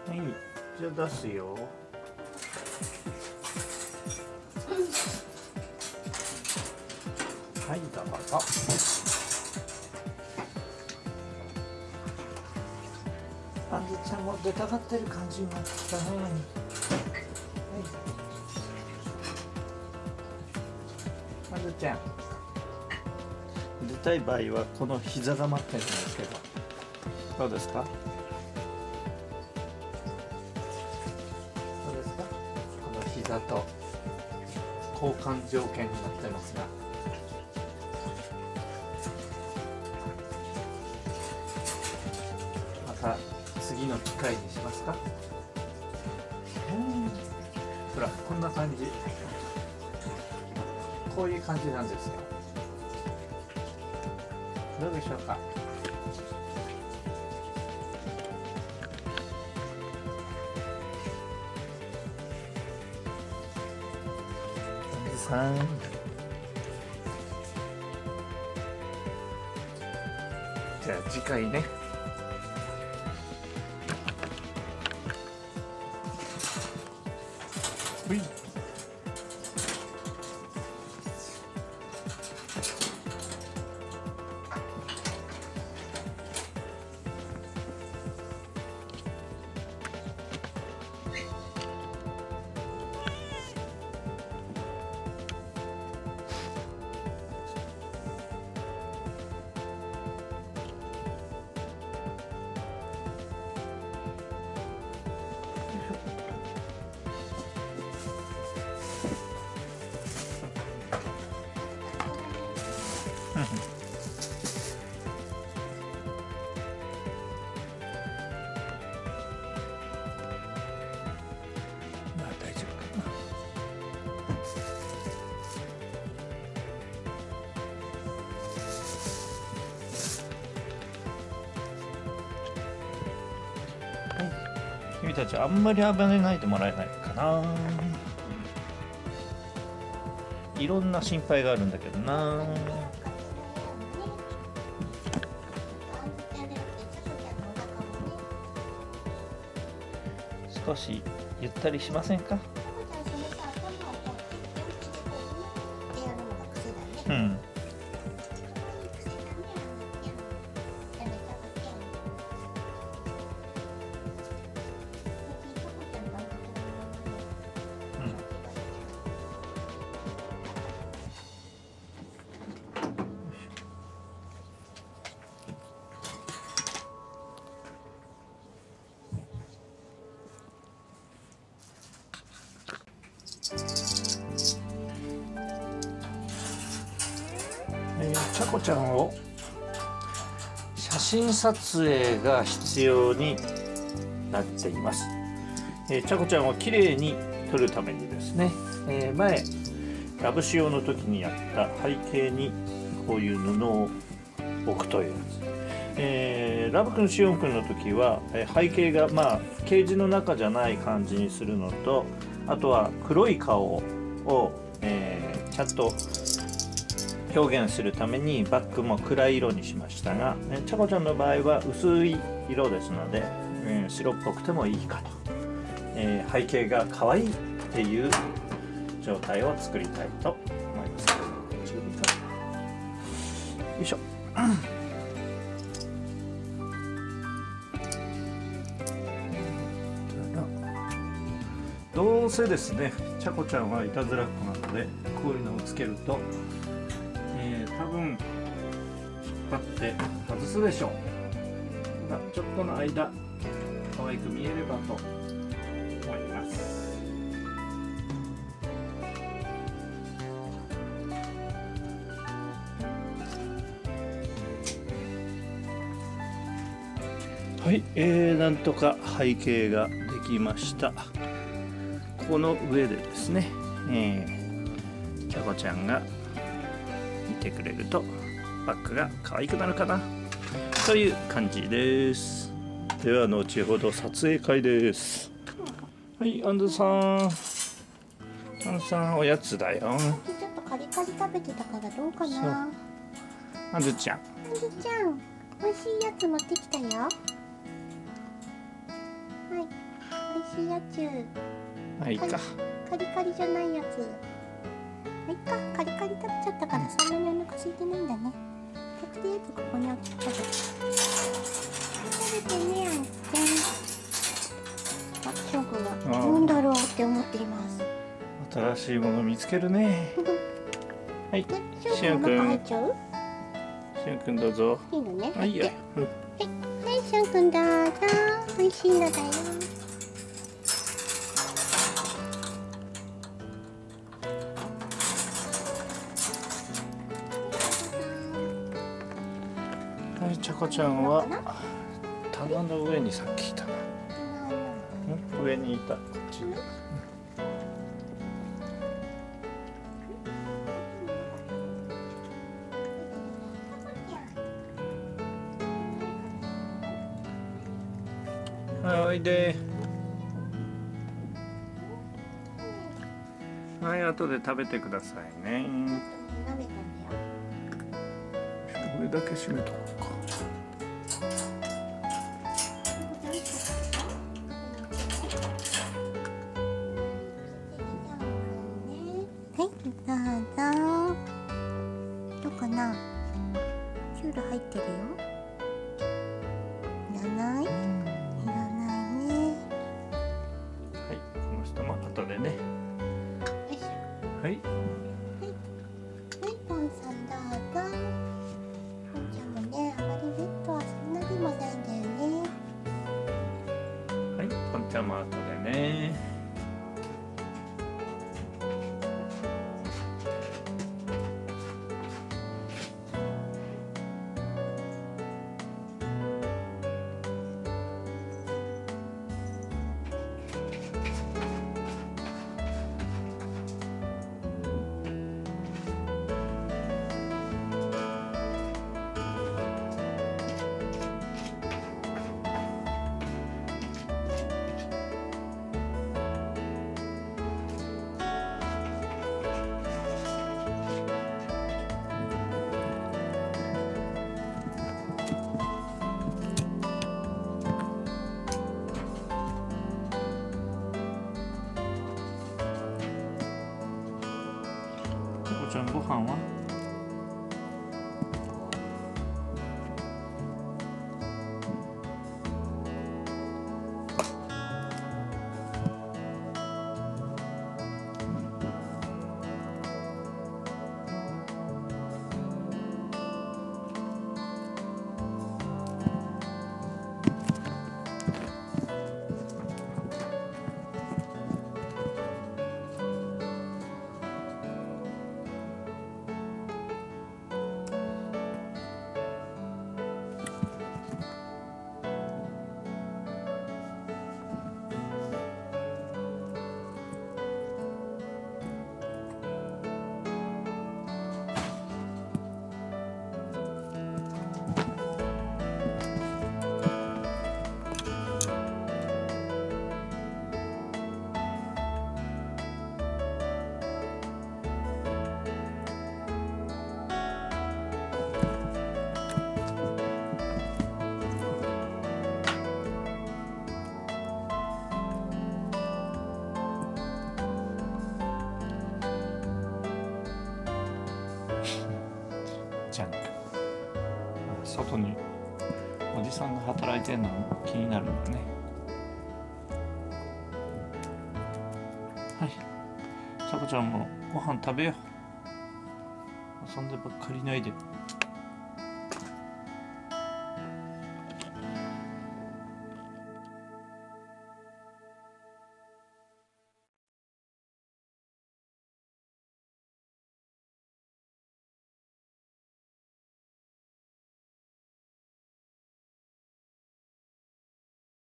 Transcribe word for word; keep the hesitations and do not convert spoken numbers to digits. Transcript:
はい、じゃあ出すよ。はい、どうぞ。あんずちゃんも出たがってる感じになってきたね。はい。あんずちゃん。出たい場合はこの膝が待ってるんですけど。どうですか。どうですか。この膝と交換条件になってますが。また次の機会にしますか。ほら、こんな感じ。こういう感じなんですよ。どうでしょうか。さん。じゃあ次回ね。ほい。まあ大丈夫かな。はい、君たちあんまり暴れないでもらえないかな。いろんな心配があるんだけどな。少しゆったりしませんか。うん。えー、ちゃこちゃんを写真撮影が必要になっています。えー、ちゃこちゃんをきれいに撮るためにですね、えー、前ラブ仕様の時にやった背景にこういう布を置くというやつ、えー、ラブくんしおんくんの時は背景がまあケージの中じゃない感じにするのと、あとは黒い顔を、えー、ちゃんと表現するためにバッグも暗い色にしましたが、ちゃこちゃんの場合は薄い色ですので、えー、白っぽくてもいいかと、えー、背景が可愛いっていう状態を作りたいと思います。よいしょ。どうせですね、ちゃこちゃんはいたずらっ子なので、こういうのをつけると、えー、多分引っ張って外すでしょう。ただちょっとの間可愛く見えればと思います。はい、えー、なんとか背景ができました。この上でですね、えー、ちゃこちゃんが見てくれるとバッグが可愛くなるかなという感じです。では後ほど撮影会です。はい、アンズさん、アンズさんおやつだよ。 ちょっとカリカリ食べてたからどうかな。 アンズちゃん、 アンズちゃん、美味しいやつ持ってきたよ。はい。 しいやつ。 まあいいか。 カリカリじゃないやつ。まあいいか、カリカリ食べちゃったからそんなにお腹空いてないんだね。とりあえずここに置きっぱで。食べてね、あんちゃん。あ、しょうくんはなんだろうって思っています。 新しいもの見つけるね。はい、しゅんくん。 入っちゃう？ しゅんくんどうぞ。 いいのね。 はい、いいよ。うん、 はい、はい、しゅんくんどうぞ。美味しいのだよ。 はい、ちゃこちゃんは棚の上にさっきいたな。うん、上にいた。こっち。はい、おいで。はい、後で食べてくださいね。 舐めたんだよ。 これだけ閉めとこうか。 はい、どうぞ。どうかな。キュール入ってるよ。いらない。いらないね。 はい、この人も後でね。 よいしょ。 はい。 はい、ポンさんどうぞ。ポンちゃんもね、あまりベッドはそんなにもないんだよね。 はい、ポンちゃんも後でね。ちゃこちゃんご飯は？ジャンク。外におじさんが働いてるの気になるんだね。はい、ちゃこちゃんもご飯食べよう。遊んでばっかりないで。